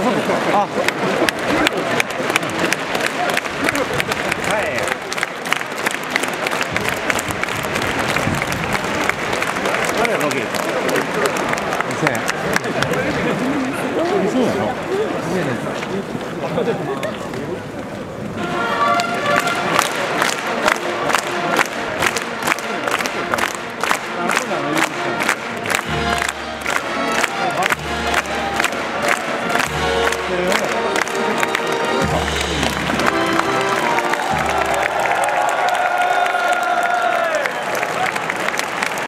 あ、そうですか。あ。はい。あれはロケですか。2000円。そうなの？